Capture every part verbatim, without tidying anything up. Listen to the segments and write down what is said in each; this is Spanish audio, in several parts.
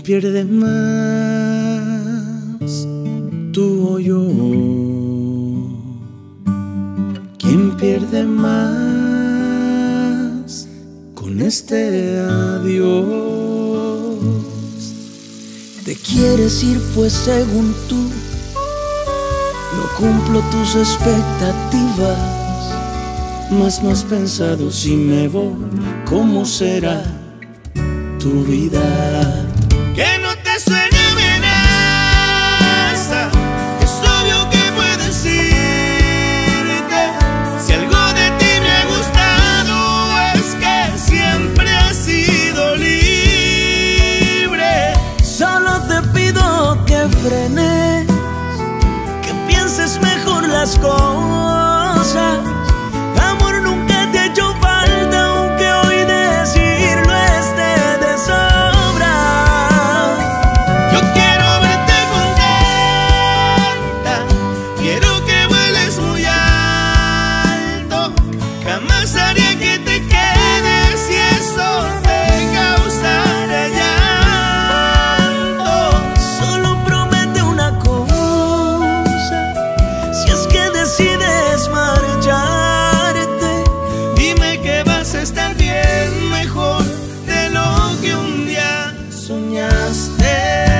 pierde más, tú o yo? ¿Quién pierde más con este adiós? Te quieres ir pues según tú no cumplo tus expectativas, mas no has pensado si me voy, ¿cómo será tu vida? Que no te suene amenaza, es obvio que puedes irte. Si algo de ti me ha gustado es que siempre has sido libre. Solo te pido que frenes, que pienses mejor las cosas. Amor, nunca te ha hecho falta, aunque hoy decirlo esté de sobra. Yo quiero verte contenta, quiero que vueles muy alto. Jamás haría que te quedes y eso te causara llanto. Solo promete una cosa, si es que decides marcharte, Dime que vas a estar bien, mejor de lo que un día soñaste.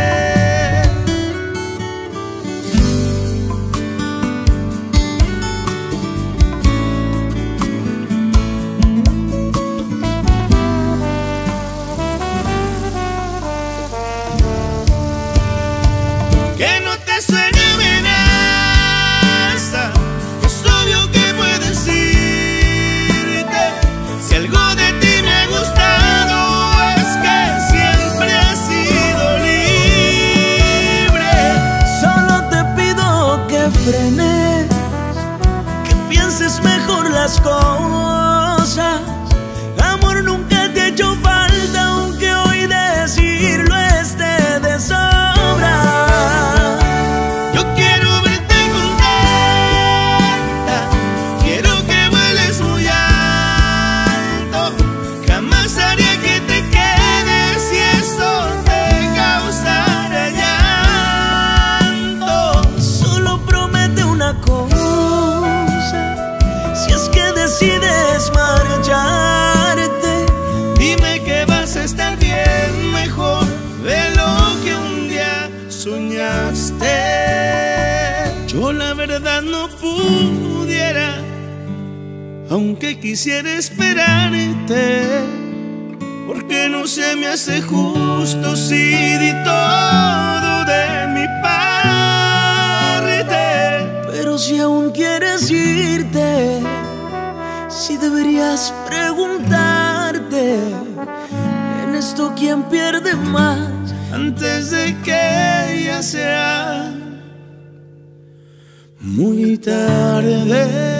Que no te suene amenaza, es obvio que puedes irte. Si algo de ti me ha gustado es que siempre has sido libre. Solo te pido que frenes, que pienses mejor las cosas. Amor, nunca te ha hecho falta, aunque hoy decirlo esté de sobra. Yo quiero verte contenta, quiero que vueles muy alto. Jamás haría que te quedes y eso te causara llanto. Solo promete una cosa, si es que decides marcharte, Dime que vas a estar bien, mejor de lo que un día soñaste. Yo la verdad no pudiera, aunque quisiera esperarte, porque no se me hace justo si di todo de mi parte. pero si aún quieres irte, si deberías preguntarte, en esto quién pierde más. Antes de que ya sea Muy tarde.